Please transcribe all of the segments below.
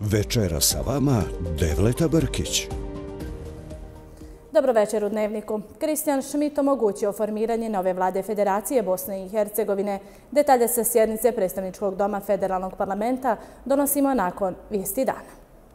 Večera sa vama Devleta Brkić. Dobro večer u Dnevniku. Kristijan Šmit omogućio formiranje nove vlade Federacije Bosne i Hercegovine. Detalje sa sjednice predstavničkog doma Federalnog parlamenta donosimo nakon vijesti dana.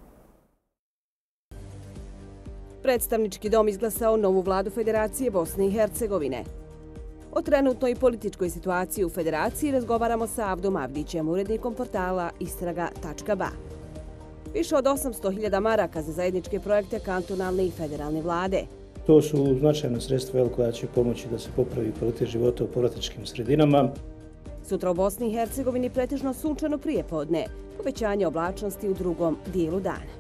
Predstavnički dom izglasao novu vladu Federacije Bosne i Hercegovine. O trenutnoj političkoj situaciji u Federaciji razgovaramo sa Avdom Avdićem, urednikom portala istraga.ba. Više od 800.000 maraka za zajedničke projekte kantonalne i federalne vlade. To su značajna sredstva koja će pomoći da se popravi kvalitet života u povratničkim sredinama. Sutra u Bosni i Hercegovini pretežno sunčano prijepodne, povećanje oblačnosti u drugom dijelu dana.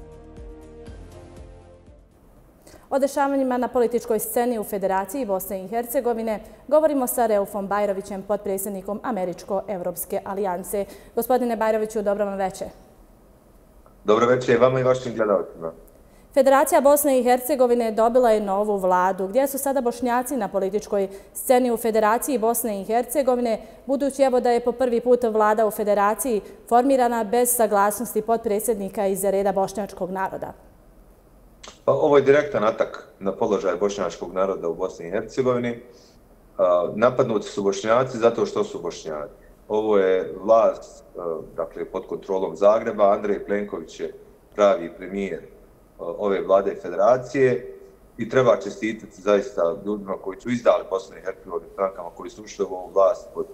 O dešavanjima na političkoj sceni u Federaciji Bosne i Hercegovine govorimo sa Reufom Bajrovićem, potpredsjednikom Američko-Evropske alijanse. Gospodine Bajroviću, dobro vam večer. Dobro večer vama i vašim gledalcima. Federacija Bosne i Hercegovine dobila je novu vladu. Gdje su sada Bošnjaci na političkoj sceni u Federaciji Bosne i Hercegovine, budući evo da je po prvi put vlada u Federaciji formirana bez saglasnosti potpredsjednika iz reda bošnjačkog naroda? Pa, ovo je direktan atak na položaj bošnjačkog naroda u Bosni i Hercegovini. Napadnuti su Bošnjaci zato što su Bošnjaci. Ovo je vlast, dakle, pod kontrolom Zagreba. Andrej Plenković je pravi premijer ove vlade Federacije i treba čestitati zaista ljudima koji su izdali Bosnu i Hercegovinu, strankama koji su ušli u ovu vlast pod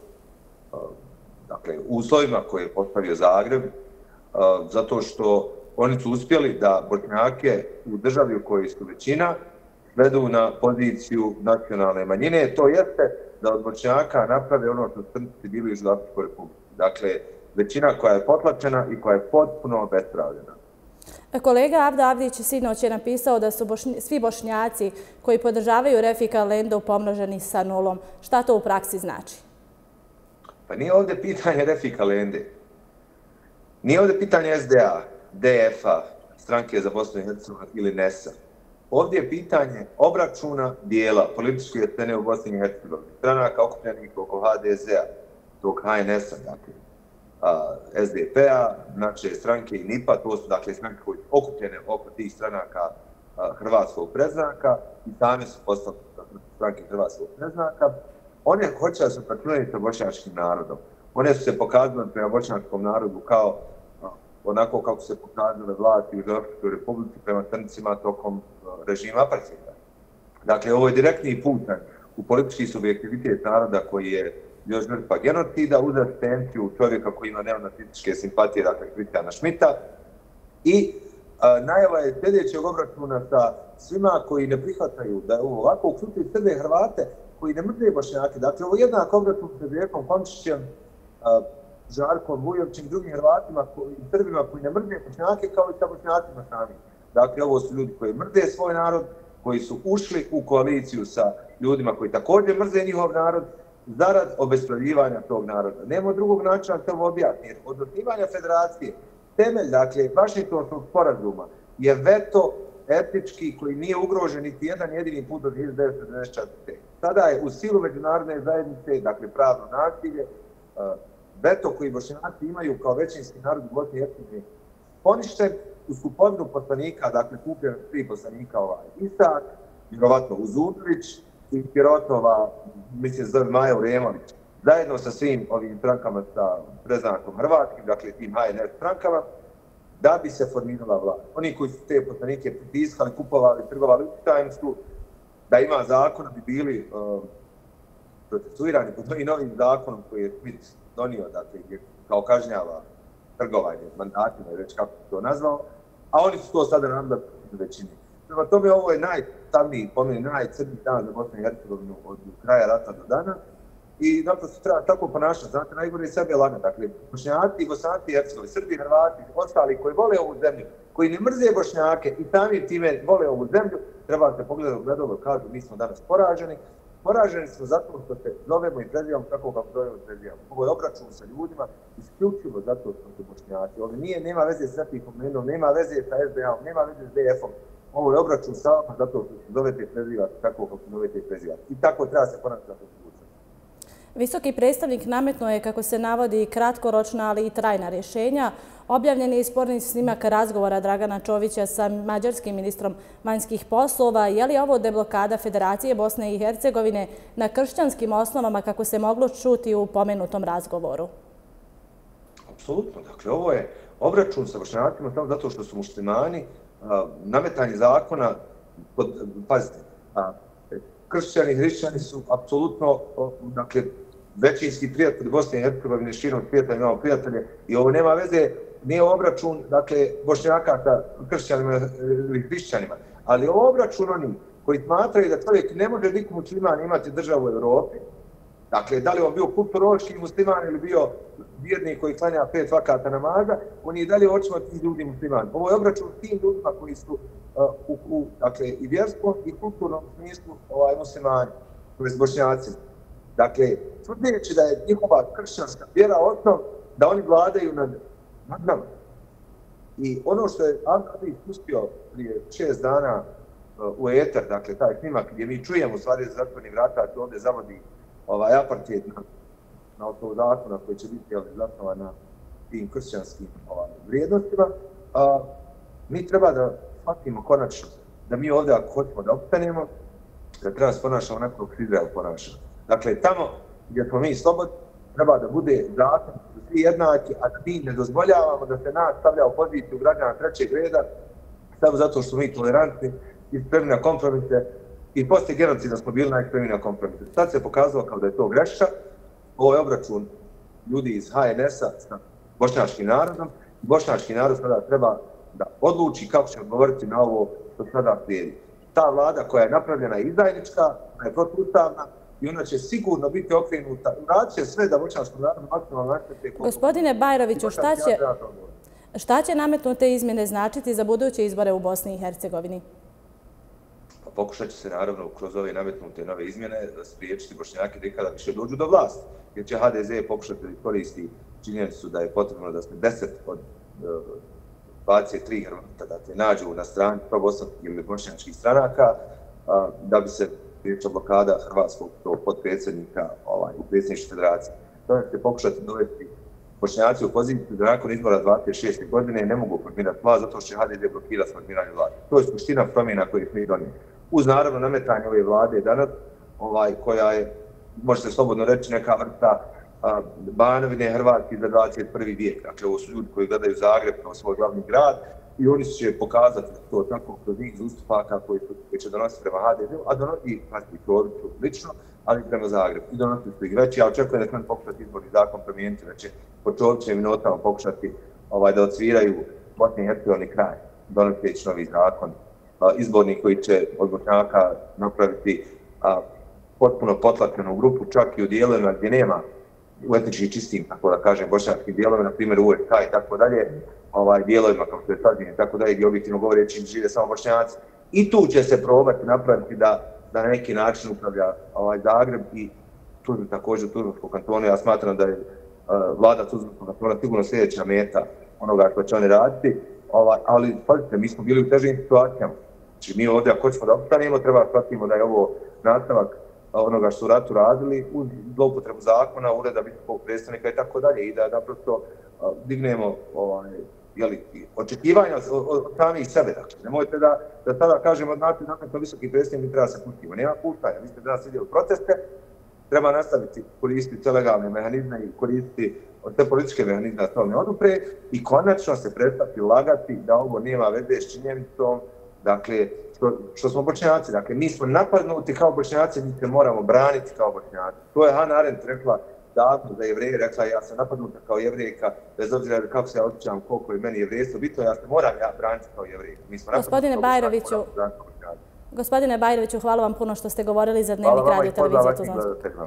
uslovima koje je postavio Zagreb, zato što oni su uspjeli da Bošnjake u državi u kojoj su većina vedu na poziciju nacionalne manjine. To jeste da od Bošnjaka naprave ono što su Crnci bili u Južnoafričkoj Republici. Dakle, većina koja je potlačena i koja je potpuno obespravljena. Kolega Avda Avdić sinoć je napisao da su svi Bošnjaci koji podržavaju Refika Lendu pomnoženi sa nulom. Šta to u praksi znači? Pa nije ovdje pitanje Refika Lende. Nije ovdje pitanje SDA, DF-a, Stranke za Bosnu i Hercegovinu ili NES-a. Ovdje je pitanje obračuna dijela političke scene u Bosni i Hercegovini. Stranaka okupljenih oko HDZ-a, tog HNS-a, dakle, SDP-a, znači stranke i NIP-a, to su dakle stranke koje su okupljene oko tih stranaka hrvatskog predznaka i same su postale stranke hrvatskog predznaka. One hoće da se obračunaju sa bošnjačkim narodom. One su se pokazale prema bošnjačkom narodu kao onako kako se pokazale vlasti u Južnoafričkoj Republici prema Crncima tokom režima apartheida. Dakle, ovo je direktni put u politički subjektivitet naroda koji je još žrtva genocida uz asistenciju čovjeka koji ima neonacističke simpatije, dakle Kristijana Šmita. I najava je sljedećeg obračuna sa svima koji ne prihvataju da je ovo ovako uključuju Srbe i Hrvate koji ne mrze Bošnjake. Dakle, ovo je jednak obračun sa Željkom Komšićem, Žarkom Vujovićem i drugim Hrvatima i Srbima koji ne mrze Bošnjake kao i sa Bošnjacima sami. Dakle, ovo su ljudi koji mrze svoj narod, koji su ušli u koaliciju sa ljudima koji također mrze njihov narod zarad obespravljivanja tog naroda. Nema drugog načina da ovo objasni. Jer od osnivanja federacije, temelj, dakle, Vašingtonskog sporazuma je veto etnički koji nije ugrožen niti jedan jedini put od 1994. Sada je u silu međunarodne zajednice, dakle, pravno nasilje, veto koji Bošnjaci imaju kao većinski narod u Bosni i Hercegovini poništen uz kupovinu poslanika, dakle kupljeno 3 poslanika Isak, vjerovatno Uzundrić i vjerovatno mislim zove Maja Uremović, zajedno sa svim ovim strankama sa predznakom Hrvatskim, dakle tim HNS strankama, da bi se formirala vlada. Oni koji su te poslanike pritiskali, kupovali, trgovali u tajemstvu, da ima zakon, bi bili procesuirani pod novim zakonom koji je Smith donio, dakle, gdje kao kažnjava trgovanje mandatima, već kako se to nazvao, a oni su to sada radili u većini. Prema tome, ovo je najtamniji, po meni, najcrniji dan za Bosnu i Hercegovinu od kraja rata do dana i naprosto treba tako ponašati. Znate, najgore je sebe laga. Dakle, Bošnjaci, Bosanci i Hercegovi, Srbi, Hrvati, ostali koji vole ovu zemlju, koji ne mrze Bošnjake i sami time vole ovu zemlju, treba se pogledati u gledalo, kažu mi smo danas poraženi. Poraženi smo zato što se zovemo i prezivamo tako kako zovemo i prezivamo. Ovo je obračun sa ljudima isključivo zato što su Bošnjaci. Ovo nema veze s Refihom Lendom, nema veze sa SDA-om, nema veze s DF-om. Ovo je obračun sa vama zato što se zovete i prezivate tako kako se zovete i prezivate. I tako treba se ponašati za budućnost. Visoki predstavnik nametnuo je, kako se navodi, kratkoročna, ali i trajna rješenja. Objavljen je i sporni snimak razgovora Dragana Čovića sa mađarskim ministrom vanjskih poslova. Je li ovo deblokada Federacije Bosne i Hercegovine na kršćanskim osnovama kako se moglo čuti u pomenutom razgovoru? Apsolutno. Dakle, ovo je obračun sa Bošnjacima samo zato što su muslimani, nametanje zakona, pazite, kršćani i hrišćani su apsolutno, dakle, većinski prijatelji Bosne i Hercegovine, širom svijeta imamo prijatelje i ovo nema veze, nije obračun, dakle, Bošnjaka sa kršćanima ili hrišćanima, ali ovo obračun oni koji smatraju da čovjek ne može biti musliman imati državu u Evropi. Dakle, da li on bio kulturološki musliman ili bio vjernik koji klanja 5 vakata namaza, on je i dalje očima tih ljudi musliman. Ovo je obračun tim ljudima koji su dakle, i vjerskom i kulturnom smislu muslimani, to je s Bošnjacima. Dakle, tvrdeći da je njihova kršćanska vjera osnov da oni vladaju nad nama. I ono što je Al-Kadri pustio prije 6 dana u eter, dakle, taj snimak gdje mi čujemo u stvari za zatvornih vrata, to ovdje zavodi apartheid na osnovu zakona koji će biti zasnovan na tim kršćanskim vrijednostima, mi treba da shvatimo konačno da mi ovdje ako hoćemo da opstanemo, da treba se ponašamo onako kako se Izrael ponaša. Dakle, tamo gdje smo mi slobodni, treba da bude zakon, da svi jednaki, a da mi ne dozvoljavamo da se nas stavlja u poziciju građana trećeg reda, samo zato što smo mi tolerantni i spremni na kompromise. I poslije genocida smo bili najspremniji na kompromise. Sad se pokazalo kao da je to greška. Ovo je obračun ljudi iz HNS-a sa bošnjačkim narodom. Bošnjački narod sada treba da odluči kako će odgovoriti na ovo što sada slijedi. Ta vlada koja je napravljena je izdajnička, ona je protuustavna i ona će sigurno biti okrenuta. Radit će sve da bošnjačkom narodu maksimalno naštete. Gospodine Bajroviću, šta će nametnute izmjene značiti za buduće izbore u Bosni i Hercegovini? Pokušat će se naravno kroz ove nametnute nove izmjene spriječiti Bošnjake da ikada više dođu do vlasti. Jer će HDZ pokušati da koristi činjenicu da je potrebno da se 10 od 23 Hrvata dakle, nađu na strani probosanskih ili bošnjačkih stranaka da bi se spriječila blokada hrvatskog potpredsjednika u predsjedništvu federacije. To će pokušati dovesti Bošnjaci u poziciju da nakon izbora 26. godine ne mogu formirati vlast zato što će HDZ blokirati formiranje vlade. To je suština promjena koje smo i donijeli. Uz naravno nametanje ove vlade danas, koja je, može se slobodno reći, neka vrsta Banovine Hrvatske za 21. vijek. Dakle, ovo su ljudi koji gledaju Zagreb kao svoj glavni grad i oni će pokazati to tako kroz niz ustupaka koji će donositi prema HDZ-u, a donosi i Čoviću lično, ali prema Zagrebu. I donosili su ih već. Ja očekujem da će pokušati izborni zakon promijeniti, da će po Čovićevim notama pokušati da odsviraju Bosni i Hercegovini kraj, donoseći novi zakon, izborni koji će od Bošnjaka napraviti potpuno potlakljenu grupu, čak i u dijelovima gdje nema u etnički čistim, tako da kažem, bošnjačkim dijelovima, na primjer u USK i tako dalje, dijelovima kao što je Sadnje i tako dalje, gdje objektivno govoreći žive samo Bošnjaci. I tu će se probati napraviti da na neki način upravlja Zagreb i Tuzla također u Tuzlanskom kantonu. Ja smatram da je vlada Tuzlanskog kantona sigurno sljedeća meta onoga što će oni raditi, ali pazite, mi smo bili u težim situacijama. Znači mi ovdje ako ćemo da opstanemo, treba shvatimo da je ovo nastavak onoga što su u ratu radili uz zloupotrebu zakona, ureda visokog predstavnika i tako dalje i da naprosto dignemo očekivanja od samih sebe. Dakle, nemojte da sada kažemo znate nakon visoki predstavnik mi treba se pustimo. Nema puštanja. Vi ste danas vidjeli proteste, treba nastaviti koristiti sve legalne mehanizme i koristiti sve političke mehanizme da to ne odupre i konačno se prestati lagati da ovo nema veze s činjenicom, dakle, što smo Bošnjaci. Dakle, mi smo napadnuti kao Bošnjaci, mi se moramo braniti kao Bošnjaci. To je Hannah Arendt rekla davno za Jevreje, rekla ja sam napadnuta kao Jevrejka, bez obzira kako se ja osjećam, koliko je meni jevrejstvo bitno, ja se moram braniti kao Jevrejka. Gospodine Bajroviću, hvala vam puno što ste govorili za Dnevnik radio televizije Tuzlansko.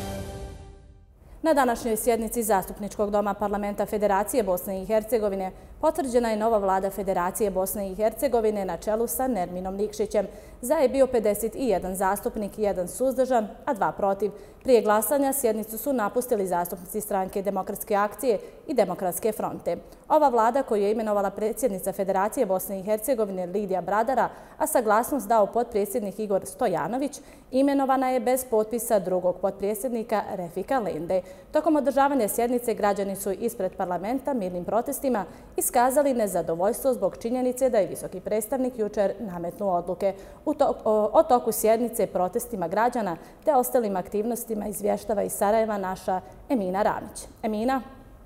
Na današnjoj sjednici Zastupničkog doma Parlamenta Federacije Bosne i Hercegovine Potvrđena je nova vlada Federacije Bosne i Hercegovine na čelu sa Nerminom Nikšićem. Za je bio 51 zastupnik i 1 suzdržan, a 2 protiv. Prije glasanja sjednicu su napustili zastupnici stranke Demokratske akcije i Demokratske fronte. Ova vlada, koju je imenovala predsjednica Federacije Bosne i Hercegovine Lidija Bradara, a saglasnost dao potpredsjednik Igor Stojanović, imenovana je bez potpisa drugog potpredsjednika Refika Lende. Tokom održavanja sjednice građani su ispred parlamenta mirnim protestima iskazali nezadovoljstvo zbog činjenice da je visoki predstavnik jučer nametnuo odluke. O toku sjednice, protestima građana te ostalim aktivnostima izvještava iz Sarajeva naša Emina Ramić. Emina.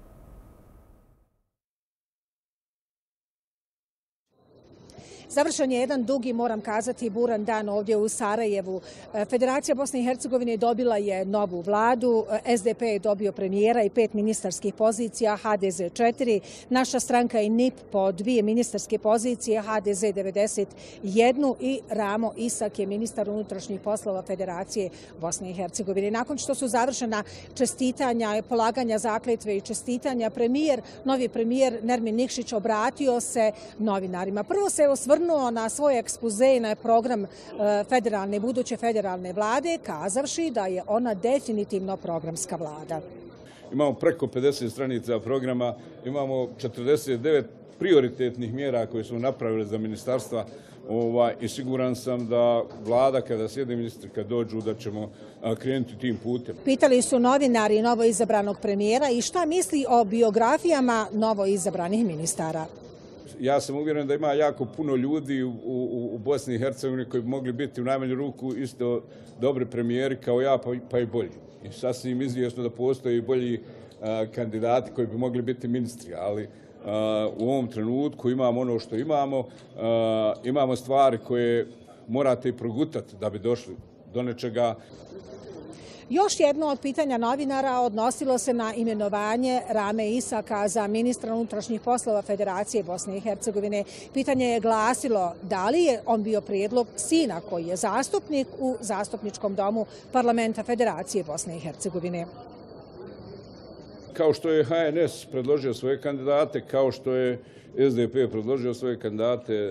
Završen je jedan dugi, moram kazati, buran dan ovdje u Sarajevu. Federacija Bosne i Hercegovine dobila je novu vladu, SDP je dobio premijera i 5 ministarskih pozicija, HDZ 4, naša stranka i NIP po 2 ministarske pozicije, HDZ 91 i Ramo Isak je ministar unutrašnjih poslova Federacije Bosne i Hercegovine. Nakon što su završena čestitanja, polaganja zakletve i čestitanja, novi premijer Nermin Nikšić obratio se novinarima. Prvo se osvrnuo na svoj ekspoze i na program buduće federalne vlade, kazavši da je ona definitivno programska vlada. Imamo preko 50 stranica programa, imamo 49 prioritetnih mjera koje su napravili za ministarstva i siguran sam da vlada, kada sjede ministri, kad dođu, da ćemo krenuti tim putem. Pitali su novinari novoizabranog premijera i šta misli o biografijama novoizabranih ministara. Ja sam uvjeren da ima jako puno ljudi u Bosni i Hercegovini koji bi mogli biti u najmanju ruku isto dobri premijeri kao ja, pa i bolji. I sasvim izvjesno da postoje i bolji kandidati koji bi mogli biti ministri, ali u ovom trenutku imamo ono što imamo, imamo stvari koje morate i progutati da bi došli do nečega. Još jedno od pitanja novinara odnosilo se na imenovanje Rame Isaka za ministra unutrašnjih poslova Federacije Bosne i Hercegovine. Pitanje je glasilo da li je on bio prijedlog sina koji je zastupnik u zastupničkom domu parlamenta Federacije Bosne i Hercegovine. Kao što je HNS predložio svoje kandidate, kao što je SDP predložio svoje kandidate,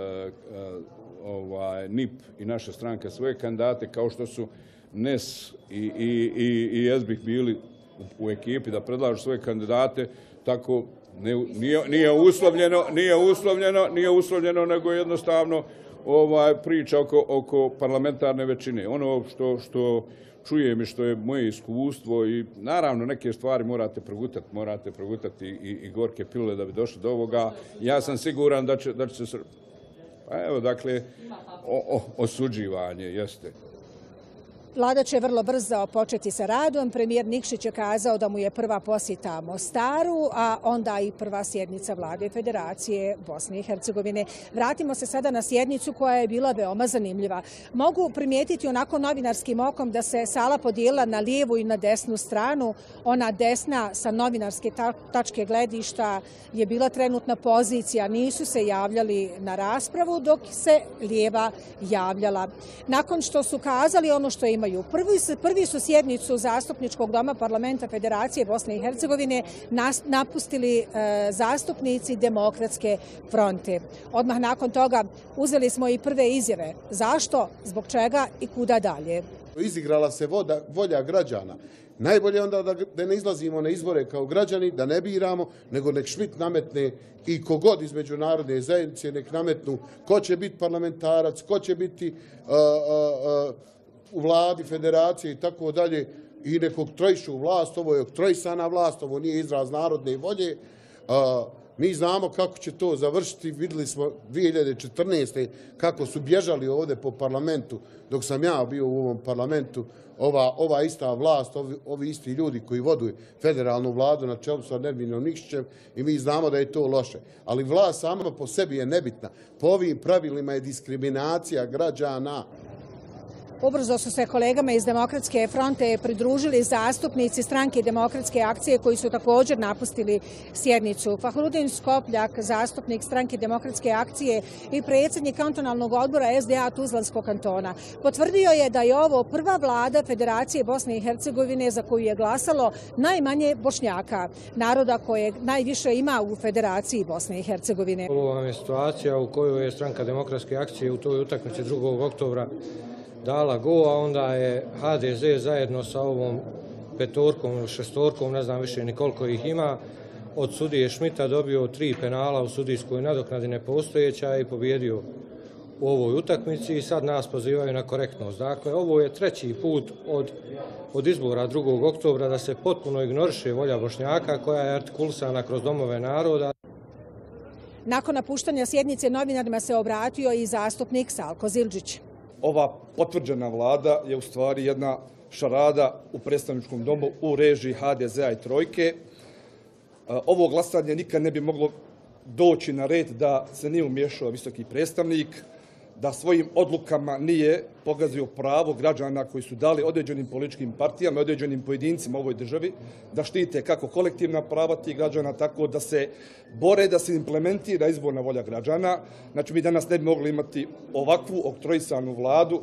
NIP i naša stranka svoje kandidate, kao što su NES i SBIH bili u ekipi da predlažu svoje kandidate, tako nije uslovljeno, nego jednostavno priča oko parlamentarne većine. Ono što čujem i što je moje iskustvo i naravno neke stvari morate progutati i gorke pilule da bi došli do ovoga. Ja sam siguran da će se... Pa evo, dakle, osuđivanje jeste. Vlada će vrlo brzo početi sa radom. Premijer Nikšić je kazao da mu je prva posjeta Mostaru, a onda i prva sjednica vlade Federacije Bosne i Hercegovine. Vratimo se sada na sjednicu koja je bila veoma zanimljiva. Mogu primijetiti onako novinarskim okom da se sala podijelila na lijevu i na desnu stranu. Ona desna sa novinarske tačke gledišta je bila trenutna pozicija. Nisu se javljali na raspravu, dok se lijeva javljala. Nakon što su kazali ono što imaju. Prvi su sjednicu zastupničkog doma parlamenta Federacije Bosne i Hercegovine napustili zastupnici Demokratske fronte. Odmah nakon toga uzeli smo i prve izjave. Zašto, zbog čega i kuda dalje? Izigrala se volja građana. Najbolje onda da ne izlazimo na izbore kao građani, da ne biramo, nego nek Šmit nametne i kogod iz međunarodne zajednice nek nametnu ko će biti parlamentarac, ko će biti u vladi, federacije i tako dalje i nekog trojišu vlast, ovo je trojsana vlast, ovo nije izraz narodne volje. Mi znamo kako će to završiti, vidjeli smo 2014. kako su bježali ovdje po parlamentu, dok sam ja bio u ovom parlamentu, ova ista vlast, ovi isti ljudi koji vodu federalnu vladu na čelu sa Nerminom Nikšićem i mi znamo da je to loše. Ali vlast sama po sebi je nebitna. Po ovim pravilima je diskriminacija građana. Ubrzo su se kolegama iz Demokratske fronte pridružili zastupnici stranke Demokratske akcije koji su također napustili sjednicu. Fahrudin Skopljak, zastupnik stranke Demokratske akcije i predsjednik kantonalnog odbora SDA Tuzlanskog kantona, potvrdio je da je ovo prva vlada Federacije Bosne i Hercegovine za koju je glasalo najmanje Bošnjaka, naroda koje najviše ima u Federaciji Bosne i Hercegovine. Ovo vam je situacija u kojoj je stranka Demokratske akcije u toj utakmici 2. oktobra dala go, a onda je HDZ zajedno sa ovom petorkom ili šestorkom, ne znam više ni koliko ih ima, od sudije Šmita dobio 3 penala u sudijskoj nadoknadi nepostojeća i pobjedio u ovoj utakmici i sad nas pozivaju na korektnost. Dakle, ovo je 3. put od izbora 2. oktobra da se potpuno ignoriše volja Bošnjaka koja je artikulisana kroz domove naroda. Nakon napuštanja sjednice novinarima se obratio i zastupnik Salko Zildžić. Ova potvrđena vlada je u stvari jedna šarada u predstavničkom domu u režiji HDZ-a i Trojke. Ovo glasanje nikad ne bi moglo doći na red da se nije umiješao visoki predstavnik, da svojim odlukama nije pogazio pravo građana koji su dali određenim političkim partijama, određenim pojedincima u ovoj državi, da štite kako kolektivna prava tih građana, tako da se bore da se implementira izborna volja građana. Znači, mi danas ne bi mogli imati ovakvu oktroisanu vladu.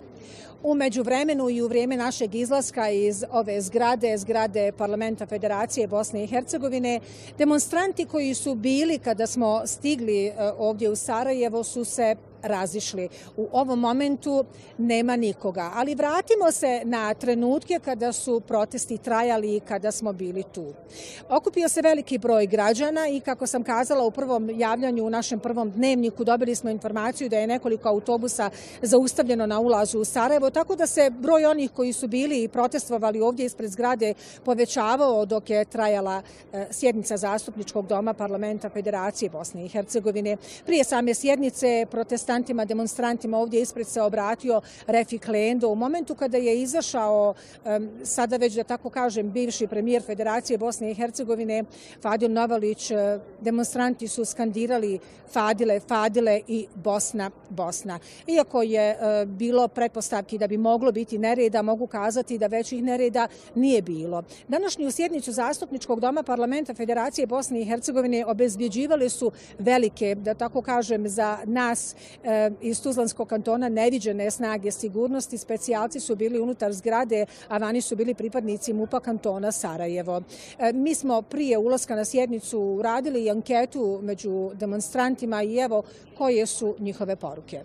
U međuvremenu i u vrijeme našeg izlaska iz ove zgrade Parlamenta Federacije Bosne i Hercegovine, demonstranti koji su bili kada smo stigli ovdje u Sarajevo su se razišli. U ovom momentu nema nikoga. Ali vratimo se na trenutke kada su protesti trajali i kada smo bili tu. Okupio se veliki broj građana i kako sam kazala u prvom javljanju u našem prvom dnevniku, dobili smo informaciju da je nekoliko autobusa zaustavljeno na ulazu u Sarajevo, tako da se broj onih koji su bili i protestovali ovdje ispred zgrade povećavao dok je trajala sjednica Zastupničkog doma Parlamenta Federacije Bosne i Hercegovine. Prije same sjednice protestantima, demonstrantima ovdje ispred se obratio Refik Lendo. U momentu kada je izašao, sada već da tako kažem, bivši premijer Federacije Bosne i Hercegovine, Fadil Novalić, demonstranti su skandirali Fadile, Fadile i Bosna, Bosna. Iako je bilo pretpostavki da bi moglo biti nereda, mogu kazati da većih nereda nije bilo. Današnju sjednicu Zastupničkog doma Parlamenta Federacije Bosne i Hercegovine obezbjeđivale su velike, da tako kažem, za nas iz Tuzlanskog kantona neviđene snage sigurnosti. Specijalci su bili unutar zgrade, a vani su bili pripadnici MUP-a kantona Sarajevo. Mi smo prije ulaska na sjednicu radili anketu među demonstrantima i evo koje su njihove poruke.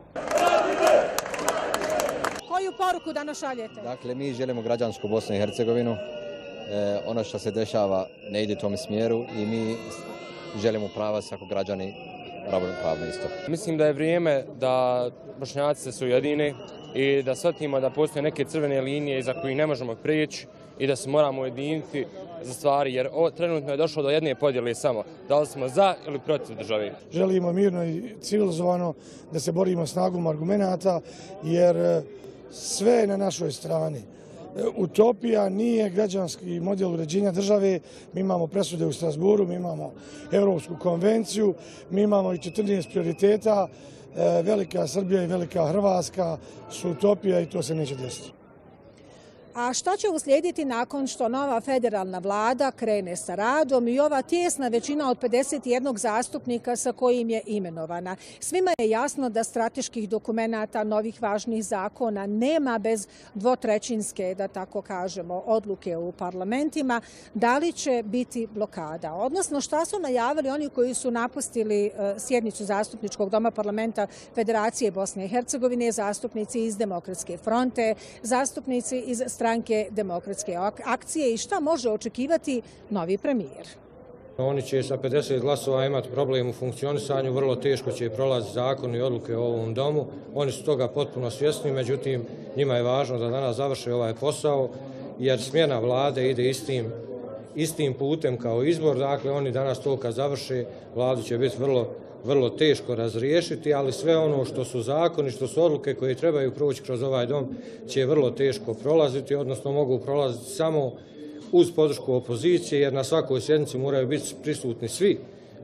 Koju poruku danas šaljete? Dakle, mi želimo građansku Bosnu i Hercegovinu. Ono što se dešava ne ide u tom smjeru i mi želimo prava svakog građani ravnopravno isto. Mislim da je vrijeme da Bošnjaci se ujedine i da shvatimo da postoje neke crvene linije iza kojih ne možemo prijeći i da se moramo ujediniti za stvari, jer trenutno je došlo do jedne podjele samo. Da li smo za ili protiv države? Želimo mirno i civilizovano da se borimo snagom argumenata, jer sve je na našoj strani. Utopija nije građanski model uređenja države. Mi imamo presude u Strasburu, mi imamo Evropsku konvenciju, mi imamo i 14 prioriteta. Velika Srbija i velika Hrvatska su utopija i to se neće desiti. A šta će uslijediti nakon što nova federalna vlada krene sa radom i ova tijesna većina od 51 zastupnika sa kojim je imenovana? Svima je jasno da strateških dokumenata, novih važnih zakona nema bez dvotrećinske, da tako kažemo, odluke u parlamentima. Da li će biti blokada? Odnosno, šta su najavili oni koji su napustili sjednicu Zastupničkog doma Parlamenta Federacije Bosne i Hercegovine, zastupnici iz Demokratske fronte, zastupnici iz stranke Demokratske akcije i šta može očekivati novi premijer? Oni će sa 50 glasova imati problem u funkcionisanju, vrlo teško će prolaziti zakon i odluke u ovom domu. Oni su toga potpuno svjesni, međutim njima je važno da danas završe ovaj posao, jer smjena vlade ide istim putem kao izbor. Dakle, oni danas to kad završe, vladu će biti vrlo teško razriješiti, ali sve ono što su zakoni, što su odluke koje trebaju proći kroz ovaj dom će vrlo teško prolaziti, odnosno mogu prolaziti samo uz podršku opozicije, jer na svakoj sjednici moraju biti prisutni svi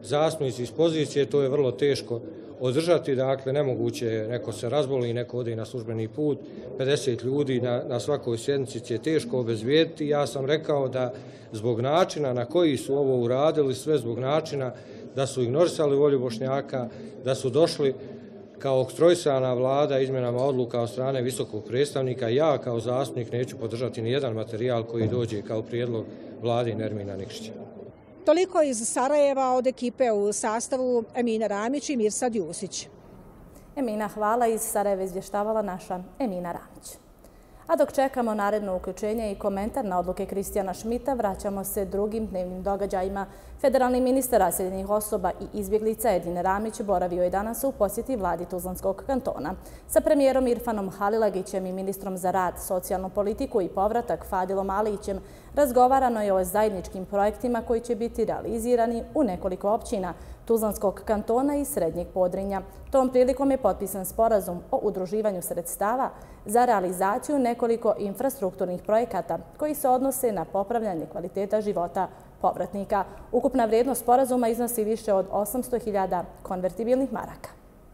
zastupnici iz pozicije, to je vrlo teško održati, dakle nemoguće je, neko se razboli, neko ode na službeni put, 50 ljudi na svakoj sjednici će teško obezbijediti. Ja sam rekao da zbog načina na koji su ovo uradili, sve zbog načina da su ignorisali volju Bošnjaka, da su došli kao oktrojsana vlada izmjenama odluka od strane visokog predstavnika. Ja kao zastupnik neću podržati ni jedan materijal koji dođe kao prijedlog vlade Nermina Nikšića. Toliko iz Sarajeva od ekipe u sastavu Emina Ramić i Mirsad Jusić. Emina, hvala. Iz Sarajeva izvještavala naša Emina Ramić. A dok čekamo naredno uključenje i komentar na odluke Kristijana Šmita, vraćamo se drugim dnevnim događajima. Federalni ministar raseljenih osoba i izbjeglica Edin Ramić boravio je danas u posjeti vladi Tuzlanskog kantona. Sa premijerom Irfanom Halilagićem i ministrom za rad, socijalnu politiku i povratak Fadilom Alićem razgovarano je o zajedničkim projektima koji će biti realizirani u nekoliko općina Tuzlanskog kantona i Srednjeg Podrinja. Tom prilikom je potpisan sporazum o udruživanju sredstava za realizaciju nekoliko infrastrukturnih projekata koji se odnose na popravljanje kvaliteta života povratnika. Ukupna vrijednost sporazuma iznosi više od 800.000 konvertibilnih maraka.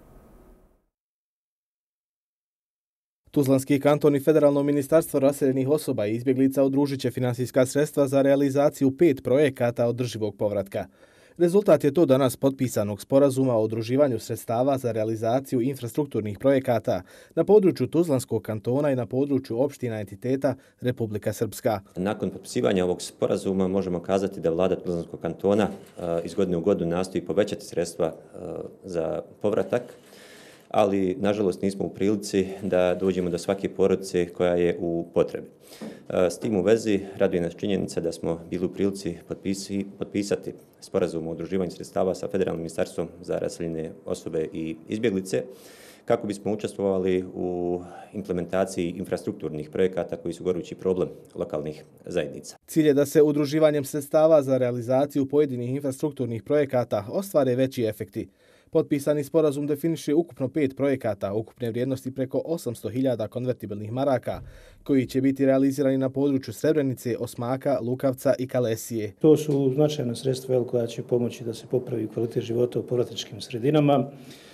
Tuzlanski kanton i Federalno ministarstvo raseljenih osoba i izbjeglica udružit će finansijska sredstva za realizaciju 5 projekata održivog povratka. Rezultat je to danas potpisanog sporazuma o udruživanju sredstava za realizaciju infrastrukturnih projekata na području Tuzlanskog kantona i na području opština entiteta Republika Srpska. Nakon potpisivanja ovog sporazuma možemo kazati da vlada Tuzlanskog kantona iz godine u godinu nastoji povećati sredstva za povratak, ali nažalost nismo u prilici da dođemo do svake porodice koja je u potrebi. S tim u vezi raduje nas činjenica da smo bili u prilici potpisati sporazum o udruživanju sredstava sa Federalnim ministarstvom za raseljene osobe i izbjeglice kako bismo učestvovali u implementaciji infrastrukturnih projekata koji su gorući problem lokalnih zajednica. Cilj je da se udruživanjem sredstava za realizaciju pojedinih infrastrukturnih projekata ostvare veći efekti. Potpisani sporazum definiše ukupno 5 projekata, ukupne vrijednosti preko 800.000 konvertibilnih maraka, koji će biti realizirani na području Srebrenice, Osmaka, Lukavca i Kalesije. To su značajna sredstva koja će pomoći da se popravi kvalitet života u povratničkim sredinama.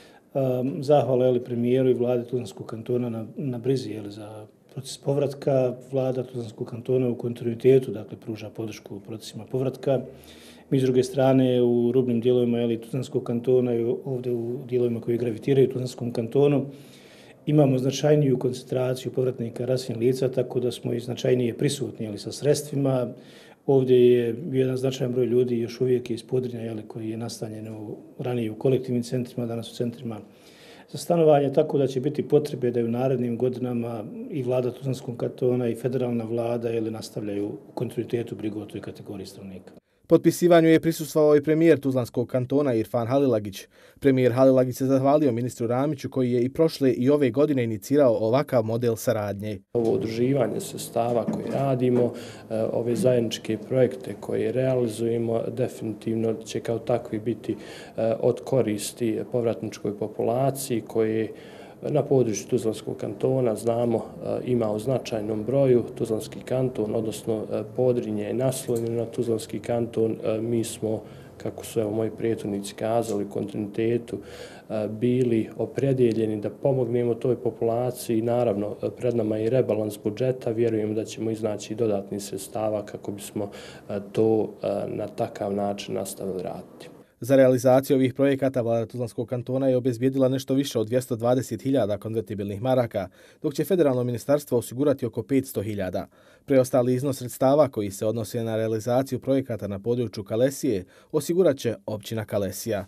Zahvala premijeru i vlade Tuzlanskog kantona na brizi za proces povratka. Vlada Tuzlanskog kantona u kontinuitetu pruža podršku procesima povratka. Mi s druge strane u rubnim dijelovima Tuzlanskog kantona i ovdje u dijelovima koji gravitiraju Tuzlanskom kantonu imamo značajniju koncentraciju povratnika raseljenih lica, tako da smo i značajnije prisutni sa sredstvima. Ovdje je jedan značajan broj ljudi još uvijek iz Podrinja koji je nastanjen ranije u kolektivnim centrima, danas u centrima za stanovanje, tako da će biti potrebe da u narednim godinama i vlada Tuzlanskog kantona i federalna vlada nastavljaju u kontinuitetu brigu o toj kategoriji stanovnika. Potpisivanju je prisustvovao i premijer Tuzlanskog kantona Irfan Halilagić. Premijer Halilagić se zahvalio ministru Ramiću koji je i prošle i ove godine inicirao ovakav model saradnje. Ovo udruživanje sredstava koje radimo, ove zajedničke projekte koje realizujemo, definitivno će kao takvi biti od koristi povratničkoj populaciji koje na području Tuzlanskog kantona znamo ima u značajnom broju. Tuzlanski kanton, odnosno Podrinje je naslonjeno na Tuzlanski kanton. Mi smo, kako su moji prethodnici kazali, u kontinuitetu bili opredjeljeni da pomognemo toj populaciji. Naravno, pred nama je i rebalans budžeta. Vjerujem da ćemo iznaći dodatnih sredstava kako bismo to na takav način nastavili raditi. Za realizaciju ovih projekata vlada Tuzlanskog kantona je obezbijedila nešto više od 220.000 konvertibilnih maraka, dok će federalno ministarstvo osigurati oko 500.000. Preostali iznos sredstava koji se odnose na realizaciju projekata na području Kalesije osigurat će općina Kalesija.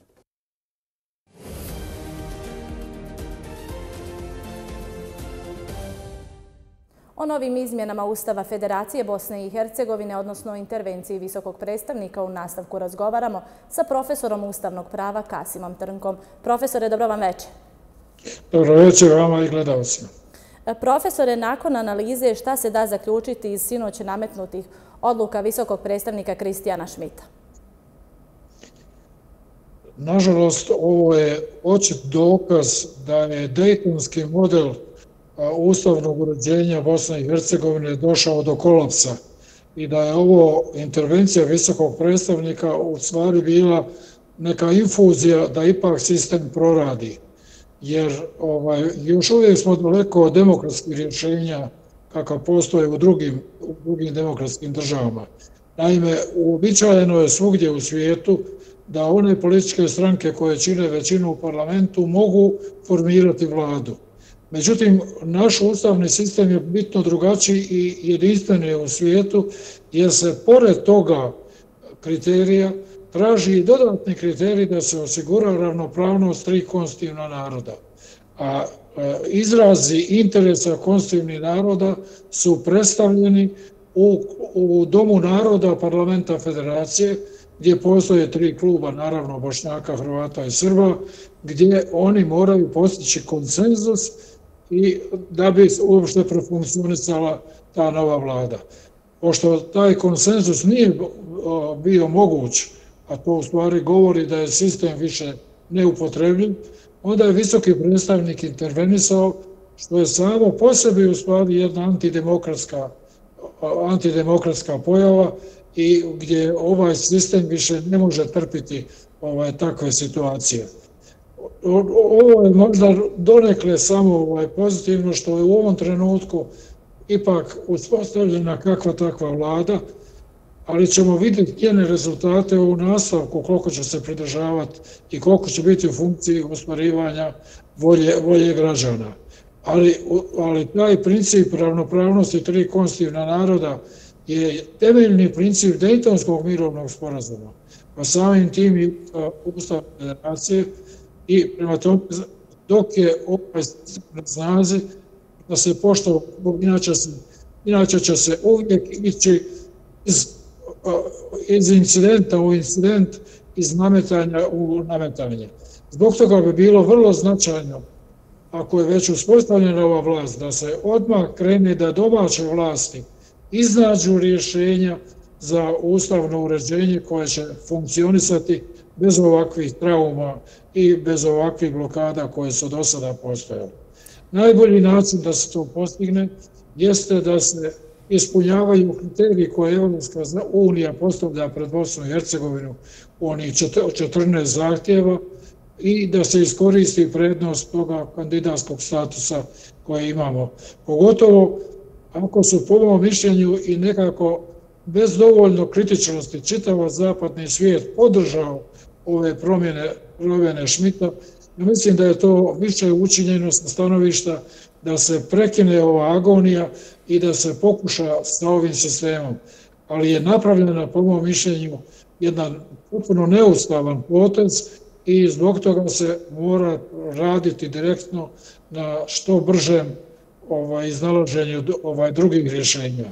O novim izmjenama Ustava Federacije Bosne i Hercegovine, odnosno o intervenciji visokog predstavnika, u nastavku razgovaramo sa profesorom ustavnog prava Kasimom Trnkom. Profesore, dobro vam večer. Dobro večer vama i gledalcima. Profesore, nakon analize šta se da zaključiti iz sinoć nametnutih odluka visokog predstavnika Kristijana Šmita? Nažalost, ovo je očit dokaz da je dejtonski model ustavnog uređenja Bosne i Hercegovine došao do kolapsa i da je ovo intervencija visokog predstavnika u stvari bila neka infuzija da ipak sistem proradi. Jer još uvijek smo daleko od demokratskih rješenja kakav postoje u drugim demokratskim državama. Naime, uobičajeno je svugdje u svijetu da one političke stranke koje čine većinu u parlamentu mogu formirati vladu. Međutim, naš ustavni sistem je bitno drugačiji i jedinstveniji u svijetu, jer se pored toga kriterija traži i dodatni kriterij da se osigura ravnopravnost tri konstitutivna naroda. A izrazi interesa konstitutivnih naroda su predstavljeni u Domu naroda Parlamenta Federacije, gdje postoje tri kluba, naravno Bošnjaka, Hrvata i Srba, gdje oni moraju postići konsenzus i da bi uopšte profunkcionisala ta nova vlada. Pošto taj konsenzus nije bio moguć, a to u stvari govori da je sistem više neupotrebljiv, onda je visoki predstavnik intervenisao, što je samo po sebi u stvari jedna antidemokratska pojava i gdje ovaj sistem više ne može trpiti takve situacije. Ovo je možda donekle samo pozitivno što je u ovom trenutku ipak uspostavljena kakva takva vlada, ali ćemo vidjeti njene rezultate u nastavku, koliko će se pridržavati i koliko će biti u funkciji ostvarivanja volje građana. Ali taj princip ravnopravnosti tri konstitutivna naroda je temeljni princip Dejtonskog mirovnog sporazuma, pa samim tim i Ustav Federacije i prema tome dok je ovaj sistem na snazi da se poštuje, inače će se uvijek ići iz incidenta u incident, iz nametanja u nametanje. Zbog toga bi bilo vrlo značajno, ako je već uspostavljena ova vlast, da se odmah krene da domaće vlasti iznađu rješenja za ustavno uređenje koje će funkcionisati bez ovakvih trauma i bez ovakvih blokada koje su do sada postojale. Najbolji način da se to postigne jeste da se ispunjavaju kriteriji koje Evropska unija postavlja pred Bosnu i Hercegovinu u onih 14 zahtjeva i da se iskoristi prednost toga kandidatskog statusa koje imamo. Pogotovo ako su po mom mišljenju i nekako bez dovoljno kritičnosti čitava zapadni svijet podržao ove promjene Schmidta, mislim da je to više učinjeno sa stanovišta da se prekine ova agonija i da se pokuša sa ovim sistemom. Ali je napravljena, po mom mišljenju, jedan potpuno neustavan potez i zbog toga se mora raditi direktno na što bržem iznalaženju drugih rješenja.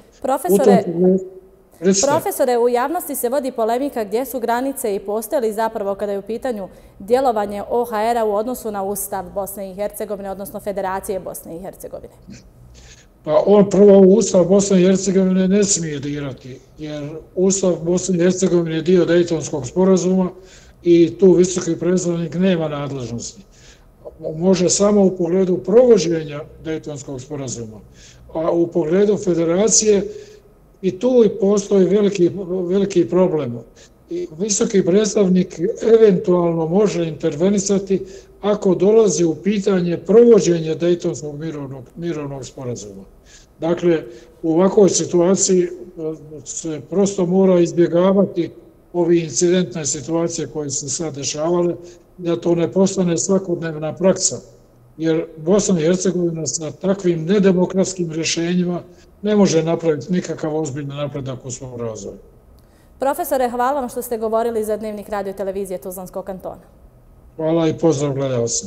Profesore, u javnosti se vodi polemika gdje su granice i postoje li zapravo kada je u pitanju djelovanje OHR-a u odnosu na Ustav Bosne i Hercegovine, odnosno Federacije Bosne i Hercegovine? Pa on prvo Ustav Bosne i Hercegovine ne smije dirati, jer Ustav Bosne i Hercegovine je dio Dejtonskog sporazuma i tu visoki predstavnik nema nadležnosti. Može samo u pogledu provođenja Dejtonskog sporazuma, a u pogledu federacije i tu postoji veliki problem. Visoki predstavnik eventualno može intervenisati ako dolazi u pitanje provođenja Dejtonskog mirovnog sporazuma. Dakle, u ovakvoj situaciji se prosto mora izbjegavati ovi incidentne situacije koje se sad dešavale, da to ne postane svakodnevna praksa. Jer Bosna i Hercegovina sa takvim nedemokratskim rješenjima ne može napraviti nikakav ozbiljni napredak u svom razvoju. Profesore, hvala vam što ste govorili za Dnevnik radio televizije Tuzlanskog kantona. Hvala i pozdrav gledalcima.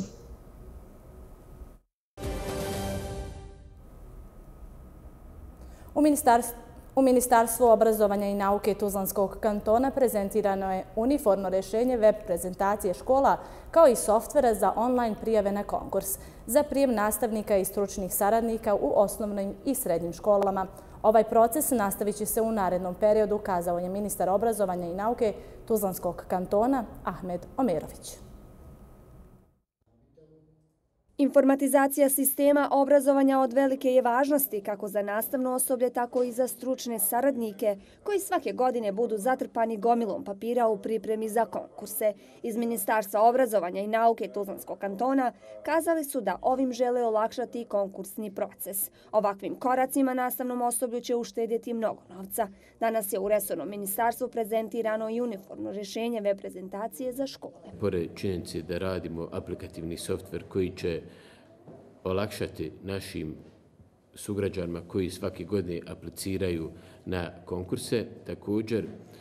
U Ministarstvu obrazovanja i nauke Tuzlanskog kantona prezentirano je uniformno rješenje web prezentacije škola kao i softvera za online prijave na konkurs za prijem nastavnika i stručnih saradnika u osnovnim i srednjim školama. Ovaj proces nastavit će se u narednom periodu, kazao je ministar obrazovanja i nauke Tuzlanskog kantona Ahmed Omerović. Informatizacija sistema obrazovanja od velike je važnosti kako za nastavno osoblje, tako i za stručne saradnike koji svake godine budu zatrpani gomilom papira u pripremi za konkurse. Iz Ministarstva obrazovanja i nauke Tuzlanskog kantona kazali su da ovim žele olakšati konkursni proces. Ovakvim koracima nastavnom osoblju će uštedjeti mnogo novca. Danas je u resornom ministarstvu prezentirano i uniformno rješenje web prezentacije za škole. Pored činjenice da radimo aplikativni softver koji će olakšati našim sugrađanima koji svake godine apliciraju na konkurse, također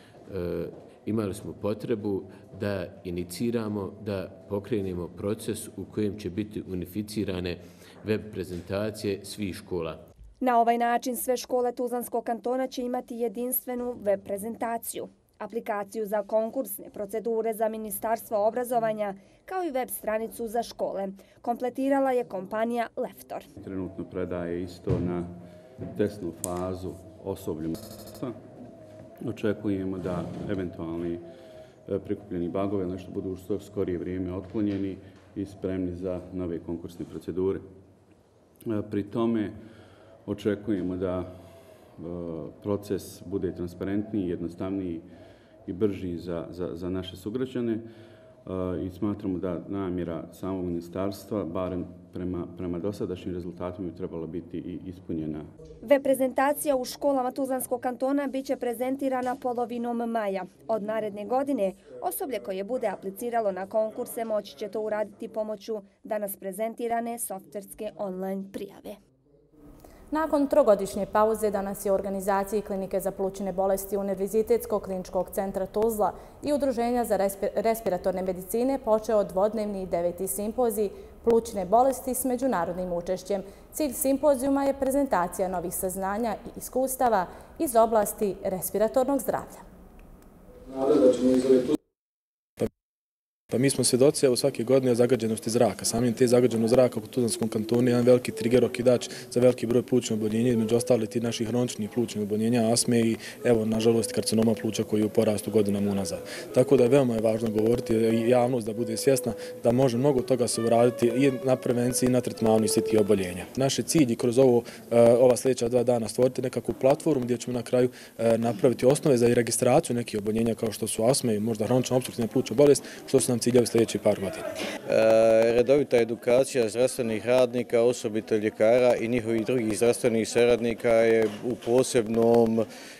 imali smo potrebu da iniciramo, da pokrenemo proces u kojem će biti unificirane web prezentacije svih škola. Na ovaj način sve škole Tuzlanskog kantona će imati jedinstvenu web prezentaciju, aplikaciju za konkursne procedure za Ministarstvo obrazovanja, kao i web stranicu za škole. Kompletirala je kompanija Leftor. Trenutno predaje isto na testnu fazu osoblju. Očekujemo da eventualni prikupljeni bagovi nešto budu u što skorije vrijeme otklonjeni i spremni za nove konkursne procedure. Pri tome očekujemo da proces bude transparentniji, jednostavniji i brži za naše sugrađane i smatramo da namjera samog ministarstva, barem prema dosadašnjim rezultatima, bi trebala biti i ispunjena. Web prezentacija u školama Tuzlanskog kantona biće prezentirana polovinom maja. Od naredne godine osoblje koje bude apliciralo na konkurse moći će to uraditi pomoću danas prezentirane softverske online prijave. Nakon trogodišnje pauze danas je u organizaciji Klinike za plućne bolesti Univerzitetskog kliničkog centra Tuzla i Udruženja za respiratorne medicine počeo dvodnevni 9. simpozij plućne bolesti s međunarodnim učešćem. Cilj simpozijuma je prezentacija novih saznanja i iskustava iz oblasti respiratornog zdravlja. Pa mi smo svjedoci svake godine o zagađenosti zraka. Samim te zagađenost zraka u Tuzlanskom kantonu je jedan veliki triger okidač za veliki broj plućnih oboljenja, između ostali ti naših hroničnih plućnih oboljenja, astme i evo, nažalost, karcinoma pluća koji je u porastu godinama unazad. Tako da veoma je važno govoriti i javnost da bude svjesna da može mnogo toga se uraditi i na prevenciji i na tretmanu istih tih oboljenja. Naš je cilj i kroz ova sljedeća 2 dana stvoriti nekakvu platformu gdje ćemo na kraju napraviti osnove za registraciju nekih oboljenja kao što su astme i možda hronična opstruktivna plućna bolest, što su nam ciljevi sljedećih par godina. Redovita edukacija zdravstvenih radnika, osobito ljekara i njihovih drugih zdravstvenih saradnika je u posebnom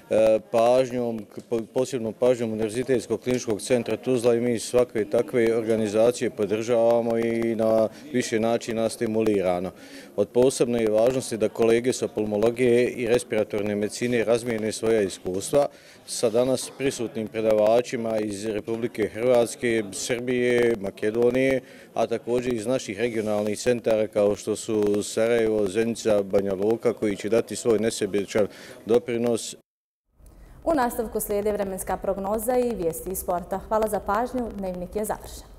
pažnjom Univerzitetskog kliničkog centra Tuzla i mi svake takve organizacije podržavamo i na više načina stimulirano. Od posebne je važnosti da kolege sa pulmologije i respiratorne medicine razmijene svoja iskustva sa danas prisutnim predavačima iz Republike Hrvatske, Srbije, Makedonije, a također iz naših regionalnih centara kao što su Sarajevo, Zenica, Banja Luka, koji će dati svoj nesebičan doprinos. U nastavku slijede vremenska prognoza i vijesti iz sporta. Hvala za pažnju, dnevnik je završen.